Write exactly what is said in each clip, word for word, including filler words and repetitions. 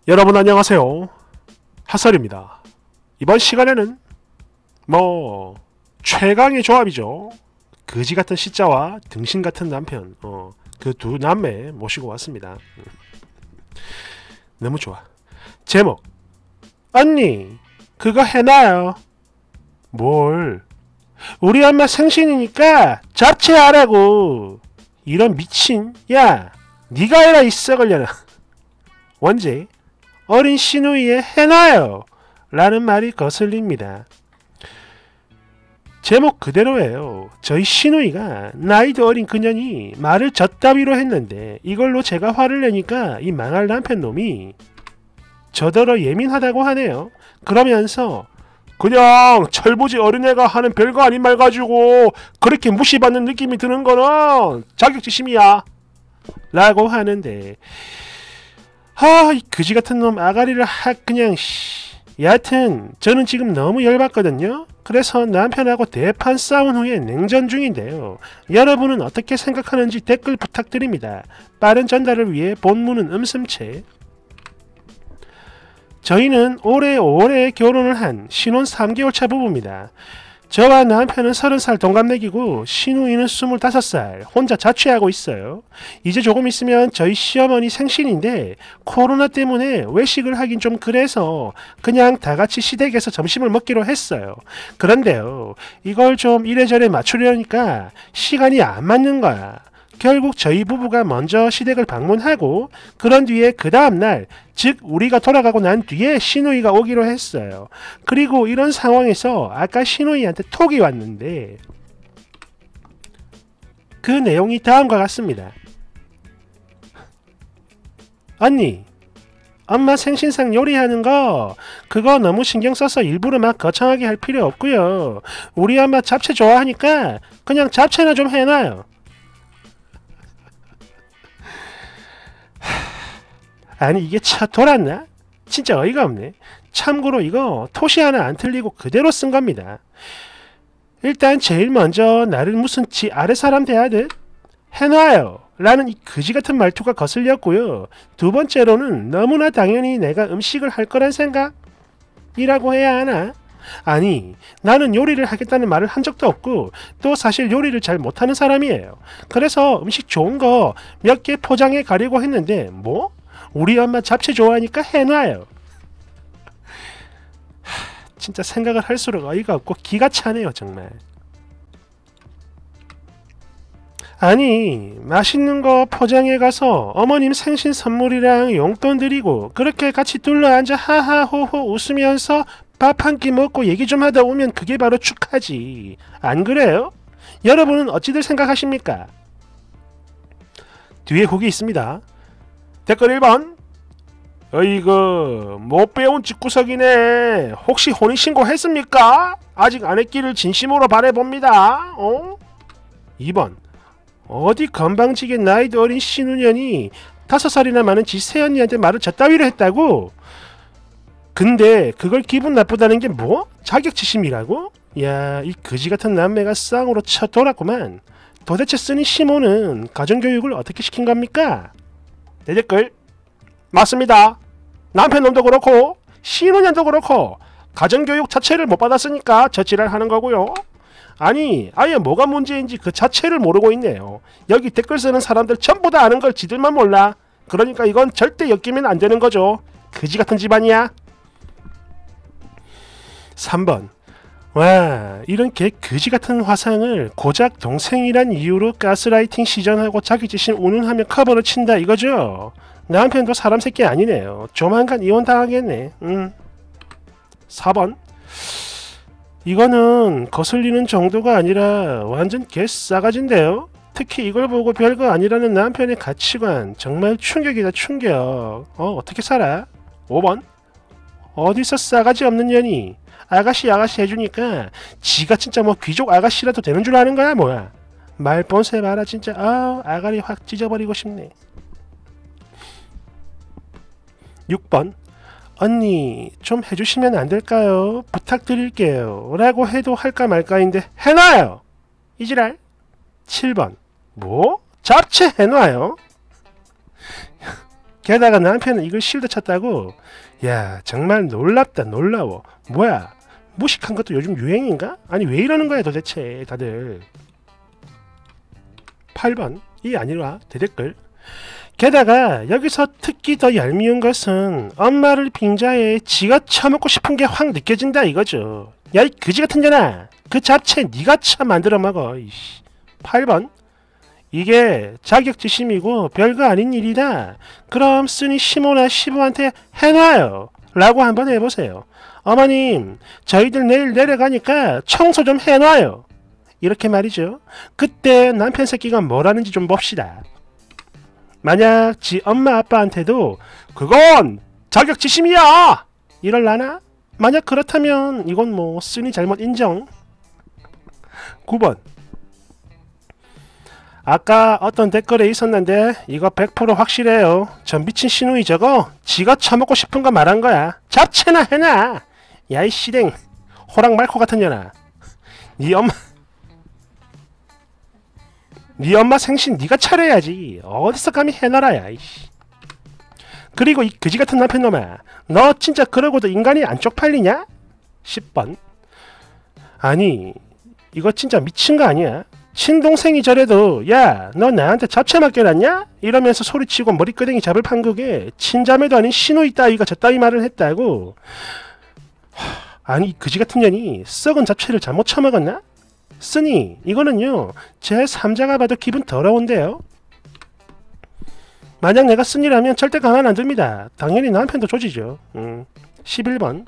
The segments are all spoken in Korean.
여러분 안녕하세요. 핫설입니다. 이번 시간에는 뭐 최강의 조합이죠. 거지같은 시자와 등신같은 남편, 어, 그 두 남매 모시고 왔습니다. 너무 좋아. 제목, 언니 그거 해놔요. 뭘? 우리 엄마 생신이니까 잡채하라고. 이런 미친. 야 니가 해라 이 썩을려나. 원제 어린 시누이에 해놔요 라는 말이 거슬립니다. 제목 그대로예요. 저희 시누이가 나이도 어린 그년이 말을 젖다비로 했는데 이걸로 제가 화를 내니까 이 망할 남편 놈이 저더러 예민하다고 하네요. 그러면서 그냥 철부지 어린애가 하는 별거 아닌 말 가지고 그렇게 무시받는 느낌이 드는 거는 자격지심이야 라고 하는데, 아, 이 그지같은 놈 아가리를 확 그냥 씨. 여하튼 저는 지금 너무 열받거든요. 그래서 남편하고 대판 싸운 후에 냉전 중인데요. 여러분은 어떻게 생각하는지 댓글 부탁드립니다. 빠른 전달을 위해 본문은 음슴체. 저희는 올해 오월에 결혼을 한 신혼 삼 개월차 부부입니다. 저와 남편은 서른 살 동갑내기고 시누이는 스물다섯 살 혼자 자취하고 있어요. 이제 조금 있으면 저희 시어머니 생신인데 코로나 때문에 외식을 하긴 좀 그래서 그냥 다같이 시댁에서 점심을 먹기로 했어요. 그런데요, 이걸 좀 이래저래 맞추려니까 시간이 안 맞는 거야. 결국 저희 부부가 먼저 시댁을 방문하고 그런 뒤에 그 다음날, 즉 우리가 돌아가고 난 뒤에 시누이가 오기로 했어요. 그리고 이런 상황에서 아까 시누이한테 톡이 왔는데 그 내용이 다음과 같습니다. 언니, 엄마 생신상 요리하는 거 그거 너무 신경 써서 일부러 막 거창하게 할 필요 없고요. 우리 엄마 잡채 좋아하니까 그냥 잡채나 좀 해놔요. 아니 이게 차 돌았나? 진짜 어이가 없네. 참고로 이거 토시 하나 안 틀리고 그대로 쓴 겁니다. 일단 제일 먼저 나를 무슨 지 아래 사람 대하듯 해놔요 라는 이 그지같은 말투가 거슬렸고요. 두 번째로는 너무나 당연히 내가 음식을 할 거란 생각이라고 해야 하나? 아니, 나는 요리를 하겠다는 말을 한 적도 없고 또 사실 요리를 잘 못하는 사람이에요. 그래서 음식 좋은 거 몇 개 포장해 가려고 했는데 뭐? 우리 엄마 잡채 좋아하니까 해놔요. 하, 진짜 생각을 할수록 어이가 없고 기가 차네요 정말. 아니, 맛있는 거 포장해 가서 어머님 생신 선물이랑 용돈 드리고 그렇게 같이 둘러앉아 하하호호 웃으면서 밥 한 끼 먹고 얘기 좀 하다 오면 그게 바로 축하지. 안 그래요? 여러분은 어찌들 생각하십니까? 뒤에 곡이 있습니다. 댓글 일 번. 어이구, 못 배운 집구석이네. 혹시 혼인신고 했습니까? 아직 안 했기를 진심으로 바라봅니다. 어? 이 번. 어디 건방지게 나이도 어린 신우년이 다섯 살이나 많은 지 새언니한테 말을 저따위로 했다고? 근데 그걸 기분 나쁘다는 게 뭐? 자격지심이라고? 야, 이 거지같은 남매가 쌍으로 쳐 돌았구만. 도대체 쓰니 시모는 가정교육을 어떻게 시킨 겁니까? 내 댓글. 맞습니다. 남편놈도 그렇고 시누년도 그렇고 가정교육 자체를 못 받았으니까 저 지랄 하는 거고요. 아니, 아예 뭐가 문제인지 그 자체를 모르고 있네요. 여기 댓글 쓰는 사람들 전부 다 아는 걸 지들만 몰라. 그러니까 이건 절대 엮이면 안 되는 거죠. 거지같은 집안이야. 삼 번. 와, 이런 개 거지같은 화상을 고작 동생이란 이유로 가스라이팅 시전하고 자격지심 운운하며 커버를 친다 이거죠. 남편도 사람 새끼 아니네요. 조만간 이혼 당하겠네. 음. 사 번. 이거는 거슬리는 정도가 아니라 완전 개 싸가지인데요. 특히 이걸 보고 별거 아니라는 남편의 가치관 정말 충격이다 충격. 어 어떻게 살아? 오 번. 어디서 싸가지 없는 년이 아가씨 아가씨 해주니까 지가 진짜 뭐 귀족 아가씨라도 되는 줄 아는 거야 뭐야. 말본새 봐라 진짜. 아 아가리 확 찢어버리고 싶네. 육 번. 언니 좀 해주시면 안 될까요? 부탁드릴게요 라고 해도 할까 말까인데 해놔요 이지랄. 칠 번. 뭐? 잡채 해놔요? 게다가 남편은 이걸 실드 쳤다고. 야 정말 놀랍다 놀라워. 뭐야 무식한 것도 요즘 유행인가? 아니 왜 이러는 거야 도대체 다들. 팔 번 이 아니라 대댓글. 게다가 여기서 특히 더 얄미운 것은 엄마를 빙자해 지가 처먹고 싶은 게 확 느껴진다 이거죠. 야 이 그지같은 년아 그 잡채 니가 쳐 만들어 먹어. 이씨. 팔 번 이게 자격지심이고 별거 아닌 일이다. 그럼 쓰니 시모나 시부한테 해놔요 라고 한번 해보세요. 어머님 저희들 내일 내려가니까 청소 좀 해놔요. 이렇게 말이죠. 그때 남편 새끼가 뭐라는지 좀 봅시다. 만약 지 엄마 아빠한테도 그건 자격지심이야 이럴라나? 만약 그렇다면 이건 뭐 쓰니 잘못 인정. 구 번 아까 어떤 댓글에 있었는데 이거 백 퍼센트 확실해요. 저 미친 시누이 저거 지가 처먹고 싶은 거 말한 거야. 잡채나 해놔. 야이 씨댕 호랑 말코 같은 년아. 니 엄마 니 엄마 생신 니가 차려야지. 어디서 감히 해놔라 야이씨. 그리고 이 그지같은 남편놈아 너 진짜 그러고도 인간이 안 쪽팔리냐? 십 번 아니 이거 진짜 미친 거 아니야? 친동생이 저래도 야 너 나한테 잡채 맡겨놨냐? 이러면서 소리치고 머리끄댕이 잡을 판국에 친자매도 아닌 시누이 따위가 저 따위 말을 했다고. 하, 아니 그지같은 년이 썩은 잡채를 잘못 처먹었나? 쓰니 이거는요 제삼자가 봐도 기분 더러운데요. 만약 내가 쓰니라면 절대 가만 안 둡니다. 당연히 남편도 조지죠. 음. 십일 번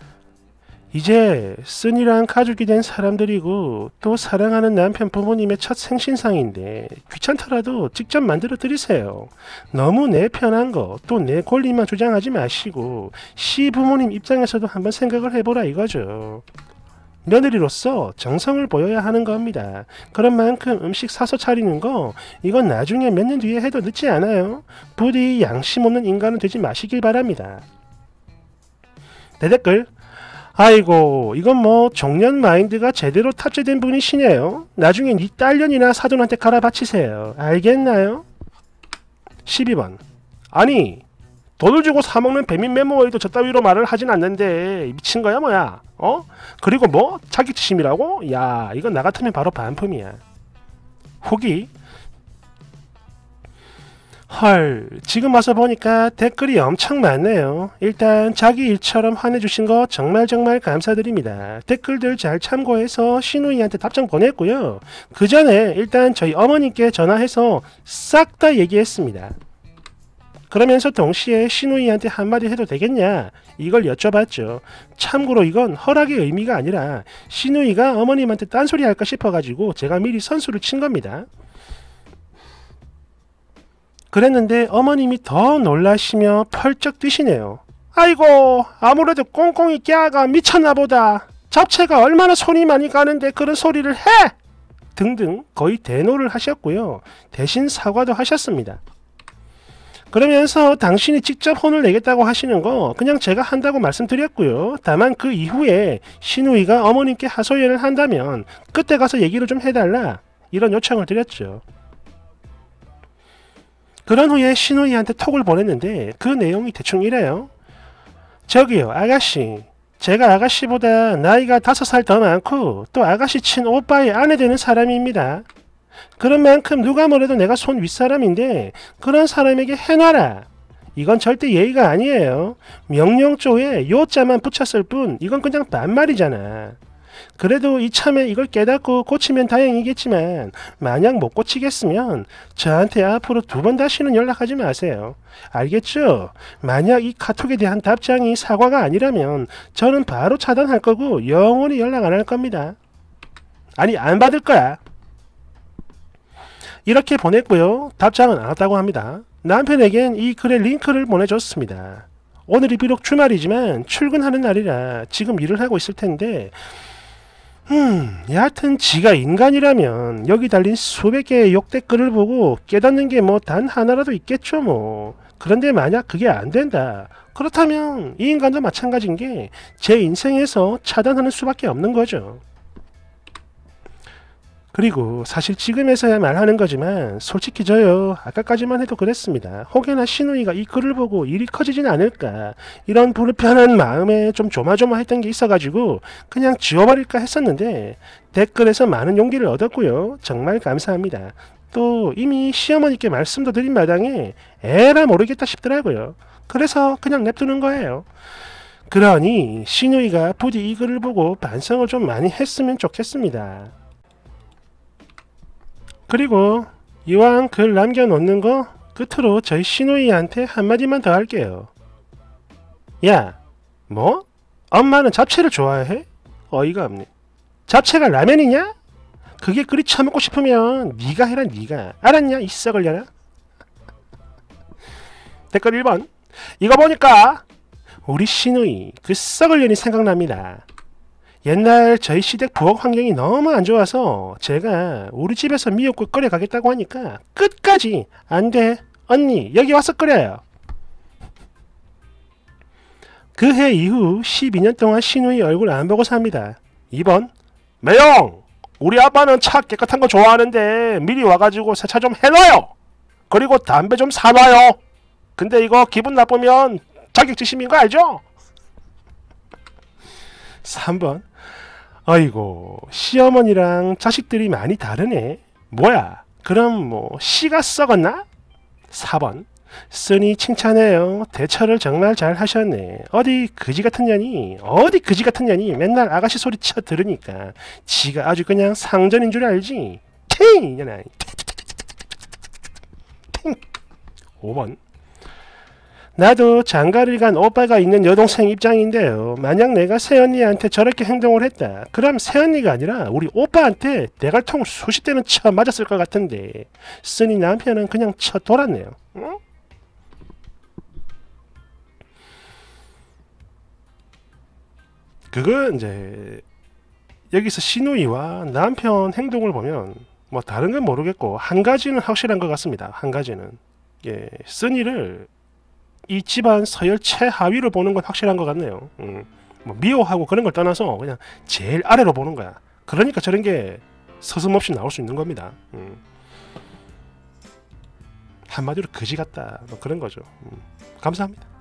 이제 쓰니랑 가족이 된 사람들이고 또 사랑하는 남편 부모님의 첫 생신상인데 귀찮더라도 직접 만들어 드리세요. 너무 내 편한 거 또 내 권리만 주장하지 마시고 시부모님 입장에서도 한번 생각을 해보라 이거죠. 며느리로서 정성을 보여야 하는 겁니다. 그런 만큼 음식 사서 차리는 거 이건 나중에 몇 년 뒤에 해도 늦지 않아요. 부디 양심 없는 인간은 되지 마시길 바랍니다. 대댓글 아이고 이건 뭐 종년 마인드가 제대로 탑재된 분이시네요. 나중에 니 딸년이나 사돈한테 갈아 바치세요. 알겠나요? 십이 번 아니 돈을 주고 사먹는 배민 메모에도 저 따위로 말을 하진 않는데 미친 거야 뭐야? 어? 그리고 뭐? 자격지심이라고? 야 이건 나 같으면 바로 반품이야. 후기 헐 지금 와서 보니까 댓글이 엄청 많네요. 일단 자기 일처럼 화내주신 거 정말 정말 감사드립니다. 댓글들 잘 참고해서 시누이한테 답장 보냈고요. 그 전에 일단 저희 어머님께 전화해서 싹 다 얘기했습니다. 그러면서 동시에 시누이한테 한마디 해도 되겠냐 이걸 여쭤봤죠. 참고로 이건 허락의 의미가 아니라 시누이가 어머님한테 딴소리 할까 싶어가지고 제가 미리 선수를 친 겁니다. 그랬는데 어머님이 더 놀라시며 펄쩍 뛰시네요. 아이고 아무래도 꽁꽁이 깨아가 미쳤나보다. 잡채가 얼마나 손이 많이 가는데 그런 소리를 해! 등등 거의 대노를 하셨고요. 대신 사과도 하셨습니다. 그러면서 당신이 직접 혼을 내겠다고 하시는 거 그냥 제가 한다고 말씀드렸고요. 다만 그 이후에 시누이가 어머님께 하소연을 한다면 그때 가서 얘기를 좀 해달라 이런 요청을 드렸죠. 그런 후에 시누이한테 톡을 보냈는데 그 내용이 대충 이래요. 저기요 아가씨 제가 아가씨보다 나이가 다섯 살 더 많고 또 아가씨 친 오빠의 아내 되는 사람입니다. 그런 만큼 누가 뭐래도 내가 손 윗사람인데 그런 사람에게 해놔라. 이건 절대 예의가 아니에요. 명령조에 요자만 붙였을 뿐 이건 그냥 반말이잖아. 그래도 이참에 이걸 깨닫고 고치면 다행이겠지만 만약 못 고치겠으면 저한테 앞으로 두 번 다시는 연락하지 마세요. 알겠죠? 만약 이 카톡에 대한 답장이 사과가 아니라면 저는 바로 차단할 거고 영원히 연락 안 할 겁니다. 아니 안 받을 거야. 이렇게 보냈고요. 답장은 안 왔다고 합니다. 남편에겐 이 글의 링크를 보내줬습니다. 오늘이 비록 주말이지만 출근하는 날이라 지금 일을 하고 있을 텐데 음, 여하튼 지가 인간이라면 여기 달린 수백 개의 욕 댓글을 보고 깨닫는 게 뭐 단 하나라도 있겠죠 뭐. 그런데 만약 그게 안 된다. 그렇다면 이 인간도 마찬가지인 게 제 인생에서 차단하는 수밖에 없는 거죠. 그리고 사실 지금에서야 말하는 거지만 솔직히 저요 아까까지만 해도 그랬습니다. 혹여나 신우이가 이 글을 보고 일이 커지진 않을까 이런 불편한 마음에 좀 조마조마했던 게 있어가지고 그냥 지워버릴까 했었는데 댓글에서 많은 용기를 얻었고요. 정말 감사합니다. 또 이미 시어머니께 말씀도 드린 마당에 에라 모르겠다 싶더라고요. 그래서 그냥 냅두는 거예요. 그러니 신우이가 부디 이 글을 보고 반성을 좀 많이 했으면 좋겠습니다. 그리고 이왕 글 남겨놓는 거 끝으로 저희 신우이한테 한마디만 더 할게요. 야, 뭐? 엄마는 잡채를 좋아해? 어이가 없네. 잡채가 라면이냐? 그게 그리 처먹고 싶으면 네가 해라 네가. 알았냐 이 썩을려나? 댓글 일 번. 이거 보니까 우리 신우이 그 썩을년이 생각납니다. 옛날 저희 시댁 부엌 환경이 너무 안 좋아서 제가 우리 집에서 미역국 끓여 가겠다고 하니까 끝까지 안 돼 언니 여기 와서 끓여요. 그 해 이후 십이 년 동안 신우이 얼굴 안 보고 삽니다. 이 번. 매영 우리 아빠는 차 깨끗한 거 좋아하는데 미리 와가지고 세차 좀 해놔요. 그리고 담배 좀 사놔요. 근데 이거 기분 나쁘면 자격지심인 거 알죠? 삼 번. 아이고 시어머니랑 자식들이 많이 다르네. 뭐야 그럼 뭐 씨가 썩었나? 사 번. 쓰니 칭찬해요. 대처를 정말 잘 하셨네. 어디 그지같은 년이 어디 그지같은 년이 맨날 아가씨 소리 쳐 들으니까 지가 아주 그냥 상전인 줄 알지. 팅! 이년아. 오 번. 나도 장가를 간 오빠가 있는 여동생 입장인데요. 만약 내가 새언니한테 저렇게 행동을 했다. 그럼 새언니가 아니라 우리 오빠한테 대갈통 수십 대는 쳐 맞았을 것 같은데 쓰니 남편은 그냥 쳐 돌았네요. 응? 그거 이제 여기서 신우이와 남편 행동을 보면 뭐 다른 건 모르겠고 한 가지는 확실한 것 같습니다. 한 가지는 예, 쓰니를 이 집안 서열 최하위로 보는 건 확실한 것 같네요. 음, 뭐 미워하고 그런 걸 떠나서 그냥 제일 아래로 보는 거야. 그러니까 저런 게 서슴없이 나올 수 있는 겁니다. 음. 한마디로 거지 같다. 뭐 그런 거죠. 음. 감사합니다.